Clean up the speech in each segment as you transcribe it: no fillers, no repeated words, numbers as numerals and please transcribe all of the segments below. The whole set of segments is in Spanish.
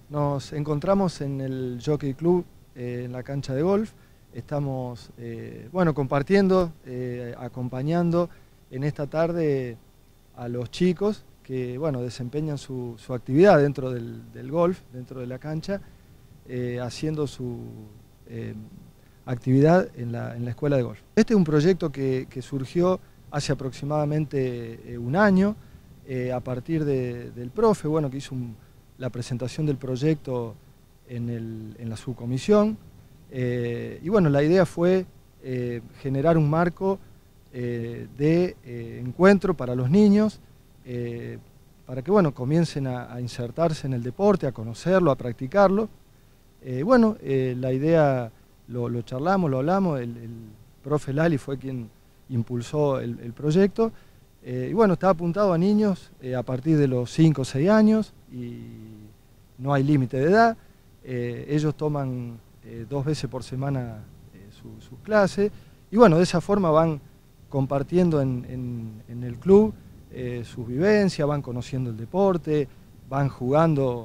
Nos encontramos en el Jockey Club, en la cancha de golf. Estamos compartiendo, acompañando en esta tarde a los chicos que desempeñan su actividad dentro del golf, dentro de la cancha, haciendo su actividad en la escuela de golf. Este es un proyecto que surgió hace aproximadamente un año, a partir del profe, que hizo la presentación del proyecto en la subcomisión. La idea fue generar un marco de encuentro para los niños, para que comiencen a insertarse en el deporte, a conocerlo, a practicarlo. La idea lo charlamos, lo hablamos, el profe Lali fue quien impulsó el proyecto. Está apuntado a niños a partir de los 5 o 6 años y no hay límite de edad. Ellos toman 2 veces por semana sus clases y de esa forma van compartiendo en el club sus vivencias, van conociendo el deporte, van jugando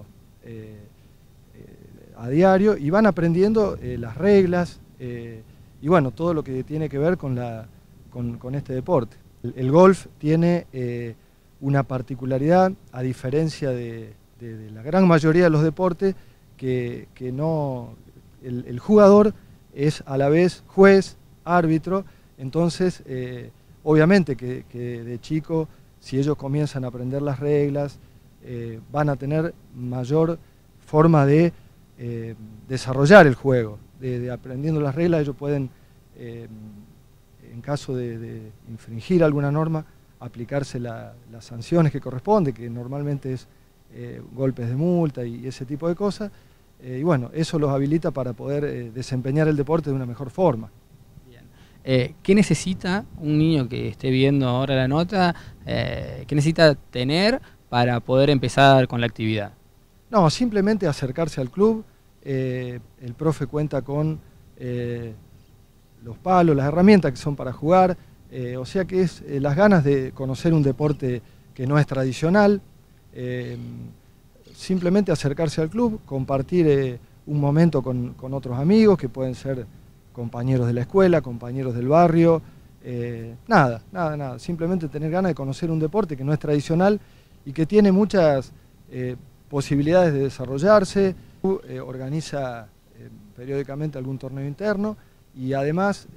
a diario y van aprendiendo las reglas y todo lo que tiene que ver con este deporte. El golf tiene una particularidad, a diferencia de la gran mayoría de los deportes, que el jugador es a la vez juez, árbitro. Entonces obviamente que de chico, si ellos comienzan a aprender las reglas, van a tener mayor forma de desarrollar el juego. Aprendiendo las reglas ellos pueden, en caso de infringir alguna norma, aplicarse las sanciones que corresponde, que normalmente es golpes de multa y ese tipo de cosas. Eso los habilita para poder desempeñar el deporte de una mejor forma. Bien. ¿Qué necesita un niño que esté viendo ahora la nota? ¿Qué necesita tener para poder empezar con la actividad? No, simplemente acercarse al club. El profe cuenta con los palos, las herramientas que son para jugar, o sea que es las ganas de conocer un deporte que no es tradicional. Simplemente acercarse al club, compartir un momento con otros amigos que pueden ser compañeros de la escuela, compañeros del barrio, nada, simplemente tener ganas de conocer un deporte que no es tradicional y que tiene muchas posibilidades de desarrollarse. Organiza periódicamente algún torneo interno y además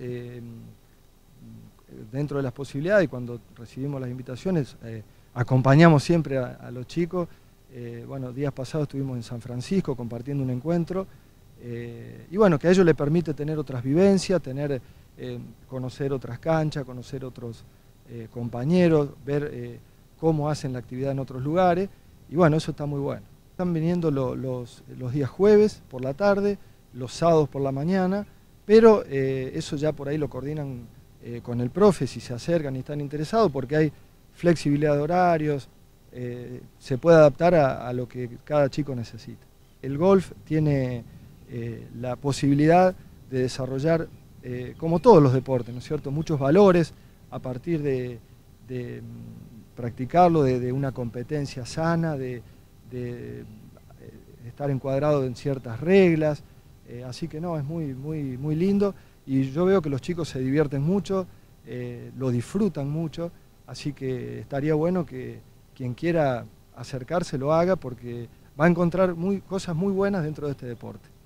dentro de las posibilidades y cuando recibimos las invitaciones acompañamos siempre a los chicos. Días pasados estuvimos en San Francisco compartiendo un encuentro que a ellos les permite tener otras vivencias, conocer otras canchas, conocer otros compañeros, ver cómo hacen la actividad en otros lugares y eso está muy bueno. Están viniendo los días jueves por la tarde, los sábados por la mañana, pero eso ya por ahí lo coordinan con el profe si se acercan y están interesados, porque hay flexibilidad de horarios, se puede adaptar a lo que cada chico necesita. El golf tiene la posibilidad de desarrollar, como todos los deportes, ¿no es cierto?, muchos valores a partir de practicarlo, de una competencia sana, de estar encuadrado en ciertas reglas, así que no, es muy lindo y yo veo que los chicos se divierten mucho, lo disfrutan mucho, así que estaría bueno que quien quiera acercarse lo haga porque va a encontrar cosas muy buenas dentro de este deporte.